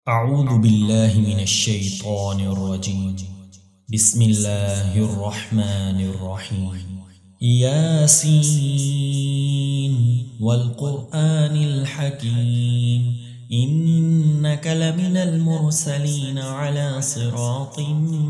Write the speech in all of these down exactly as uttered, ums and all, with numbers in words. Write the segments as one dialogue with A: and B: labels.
A: أعوذ بالله من الشيطان الرجيم. بسم الله الرحمن الرحيم. ياسين والقرآن الحكيم إنك لمن المرسلين على صراط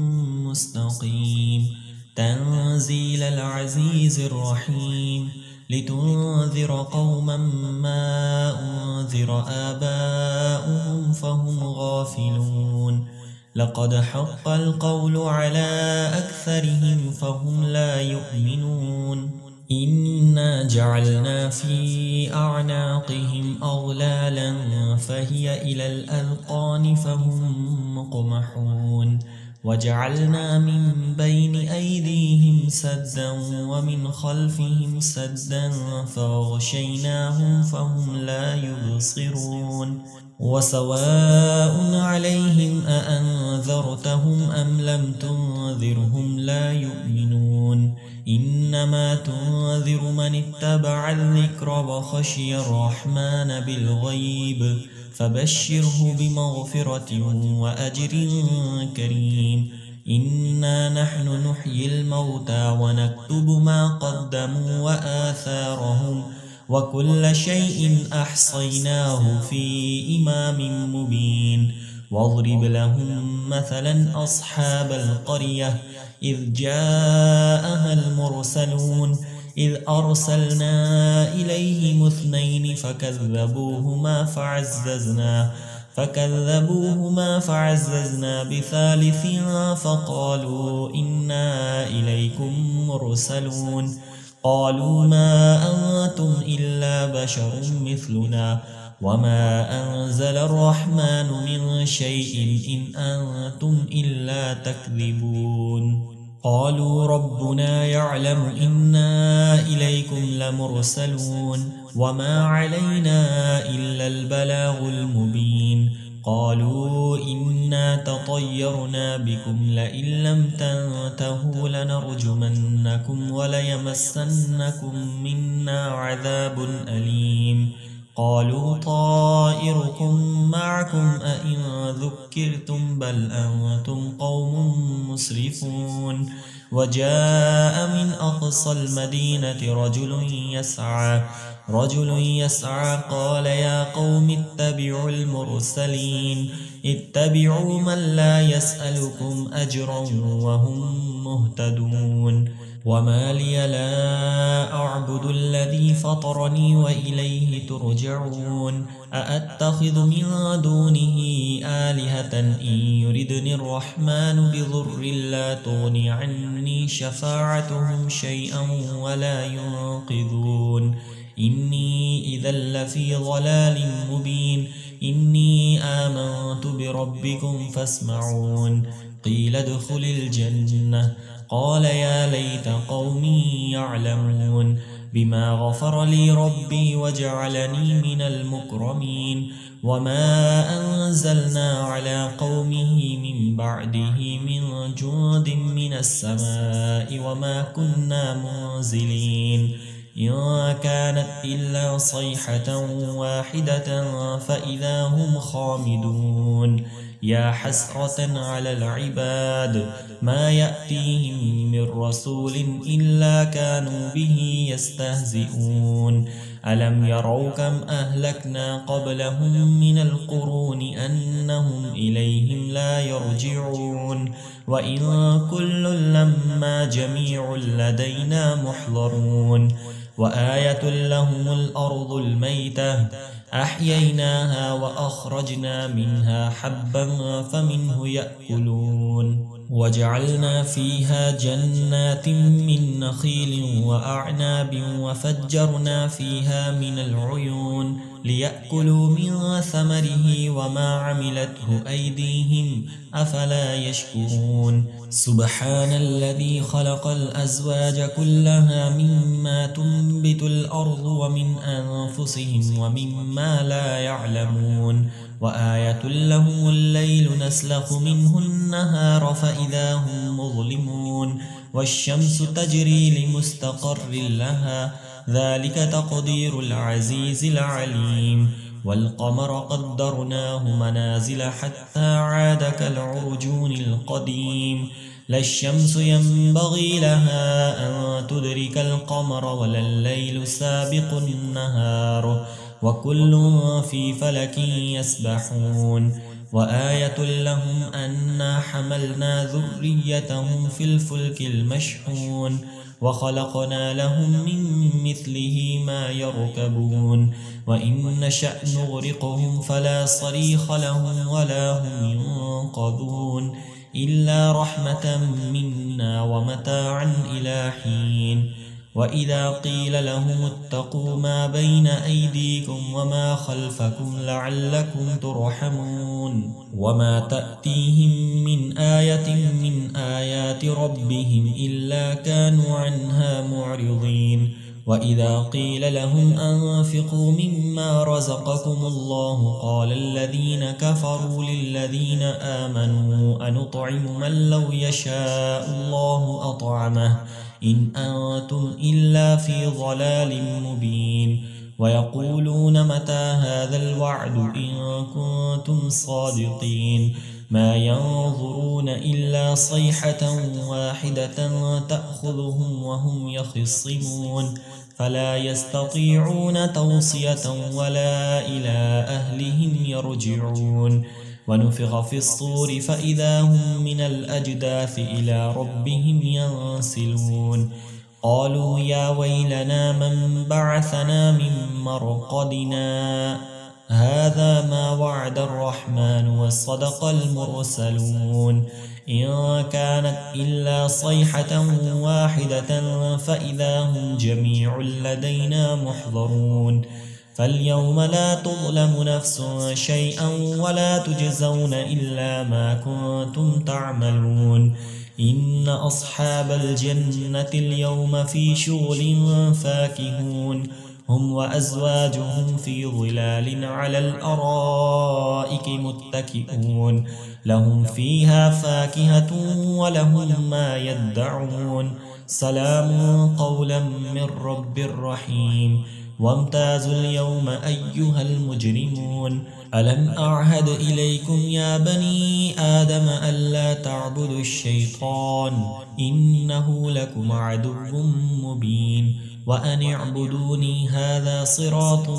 A: مستقيم تنزيل العزيز الرحيم لتنذر قوما ما أنذر آباؤهم فهم غافلون لقد حق القول على أكثرهم فهم لا يؤمنون إنا جعلنا في أعناقهم أغلالا فهي إلى الأذقان فهم مقمحون وجعلنا من بين أيديهم سدا ومن خلفهم سدا فغشيناهم فهم لا يبصرون وسواء عليهم أأنذرتهم أم لم تنذرهم لا يؤمنون إنما تنذر من اتبع الذكر وخشي الرحمن بالغيب فبشره بمغفرة وأجر كريم إنا نحن نحيي الموتى ونكتب ما قدموا وآثارهم وكل شيء أحصيناه في إمام مبين واضرب لهم مثلا أصحاب القرية إذ جاءها المرسلون إذ أرسلنا إليهم اثنين فكذبوهما فعززنا فكذبوهما فعززنا بثالث فقالوا إنا إليكم مرسلون قالوا ما أنتم إلا بشر مثلنا وما أنزل الرحمن من شيء إن أنتم إلا تكذبون قالوا ربنا يعلم إنا إليكم لمرسلون وما علينا إلا البلاغ المبين قالوا إنا تطيرنا بكم لئن لم تنتهوا لنرجمنكم وليمسنكم منا عذاب أليم قالوا طائركم معكم أئن ذكرتم بل أنتم قوم مسرفون وجاء من أقصى المدينة رجل يسعى رجل يسعى قال يا قوم اتبعوا المرسلين اتبعوا من لا يسألكم أجرا وهم مهتدون وما لي لا أعبد الذي فطرني وإليه ترجعون أأتخذ من دونه آلهة إن يردني الرحمن بضر لا تغني عني شفاعتهم شيئا ولا ينقذون إني إذا لفي ضلال مبين إني آمنت بربكم فاسمعون قيل ادخل الجنة قال يا ليت قومي يعلمون بما غفر لي ربي وجعلني من المكرمين وما أنزلنا على قومه من بعده من جند من السماء وما كنا منزلين إن كانت إلا صيحة واحدة فإذا هم خامدون يا حسرة على العباد ما يأتيهم من رسول إلا كانوا به يستهزئون ألم يروا كم أهلكنا قبلهم من القرون أنهم إليهم لا يرجعون وإن كل لما جميع لدينا محضرون وآية لهم الأرض الميتة أحييناها وأخرجنا منها حبا فمنه يأكلون وجعلنا فيها جنات من نخيل وأعناب وفجرنا فيها من العيون ليأكلوا من ثمره وما عملته أيديهم أفلا يشكرون سبحان الذي خلق الأزواج كلها مما تنبت الأرض ومن أنفسهم ومما لا يعلمون وآية لهم الليل نسلخ منه النهار فإذا هم مظلمون والشمس تجري لمستقر لها ذلك تقدير العزيز العليم والقمر قدرناه منازل حتى عاد كالعرجون القديم لا الشمس ينبغي لها أن تدرك القمر ولا الليل سابق النهار وكل في فلك يسبحون وآية لهم أنا حملنا ذريتهم في الفلك المشحون وخلقنا لهم من مثله ما يركبون وإن نشأ نغرقهم فلا صريخ لهم ولا هم ينقذون إلا رحمة منا ومتاعا إلى حين وإذا قيل لهم اتقوا ما بين أيديكم وما خلفكم لعلكم ترحمون وما تأتيهم من آية من آيات ربهم إلا كانوا عنها معرضين وإذا قيل لهم أنفقوا مما رزقكم الله قال الذين كفروا للذين آمنوا أنطعم من لو يشاء الله أطعمه إن أنتم إلا في ضلال مبين ويقولون متى هذا الوعد إن كنتم صادقين ما ينظرون إلا صيحة واحدة تأخذهم وهم يخصمون فلا يستطيعون توصية ولا إلى أهلهم يرجعون ونفخ في الصور فإذا هم من الأجداث إلى ربهم ينسلون قالوا يا ويلنا من بعثنا من مرقدنا هذا ما وعد الرحمن وصدق المرسلون إن كانت إلا صيحة واحدة فإذا هم جميع لدينا محضرون فاليوم لا تظلم نفس شيئا ولا تجزون إلا ما كنتم تعملون إن أصحاب الجنة اليوم في شغل فاكهون هم وأزواجهم في ظلال على الأرائك متكئون لهم فيها فاكهة ولهم ما يدعون سلام قولا من رب رحيم وامتازوا اليوم أيها المجرمون ألم أعهد إليكم يا بني آدم ألا تعبدوا الشيطان إنه لكم عدو مبين وأن اعبدوني هذا صراط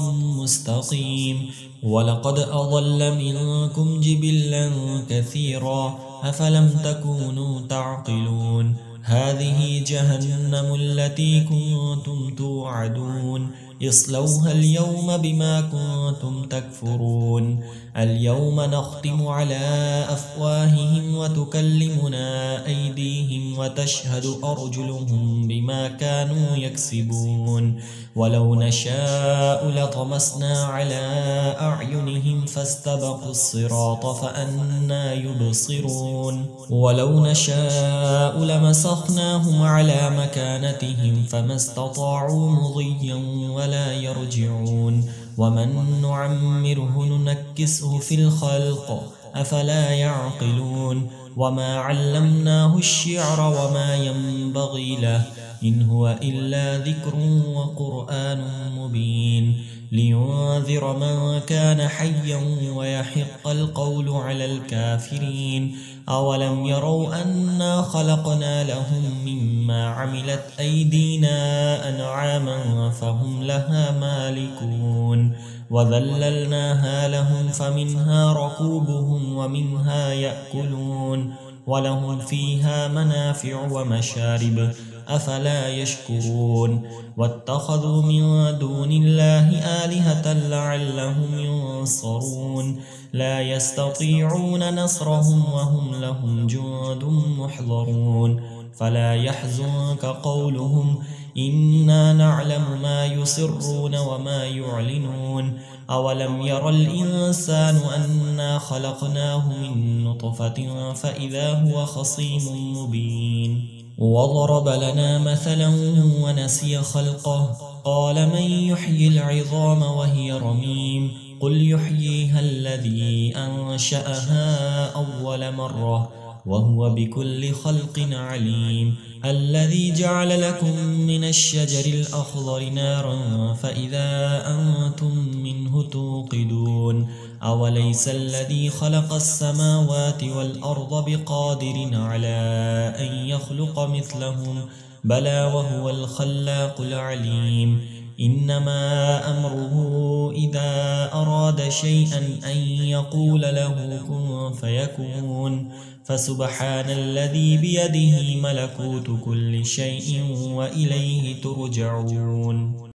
A: مستقيم ولقد أضل منكم جبلا كثيرا أفلم تكونوا تعقلون هذه جهنم التي كنتم توعدون اصلوها اليوم بما كنتم تكفرون اليوم نختم على أفواههم وتكلمنا أيديهم وتشهد أرجلهم بما كانوا يكسبون ولو نشاء لطمسنا على أعينهم فاستبقوا الصراط فأنى يبصرون ولو نشاء لمسخناهم على مكانتهم فما استطاعوا مضيا ولا يرجعون ومن نعمره ننكسه في الخلق أفلا يعقلون وما علمناه الشعر وما ينبغي له إن هو إلا ذكر وقرآن مبين لينذر من كان حيا ويحق القول على الكافرين أولم يروا أنا خلقنا لهم مما عملت أيدينا أنعاما فهم لها مالكون وذللناها لهم فمنها ركوبهم ومنها يأكلون ولهم فيها منافع ومشارب أفلا يشكرون واتخذوا من دون الله آلهة لعلهم ينصرون لا يستطيعون نصرهم وهم لهم جند محضرون فلا يحزنك قولهم إنا نعلم ما يسرون وما يعلنون أولم ير الإنسان أنا خلقناه من نطفة فإذا هو خصيم مبين وضرب لنا مثلا ونسي خلقه قال من يحيي العظام وهي رميم قل يحييها الذي أنشأها أول مرة وهو بكل خلق عليم الذي جعل لكم من الشجر الأخضر نارا فإذا أنتم منه توقدون أوليس الذي خلق السماوات والأرض بقادر على أن يخلق مثلهم بلى وهو الخلاق العليم إنما أمره إذا أراد شيئا أن يقول له كن فيكون فسبحان الذي بيده ملكوت كل شيء وإليه ترجعون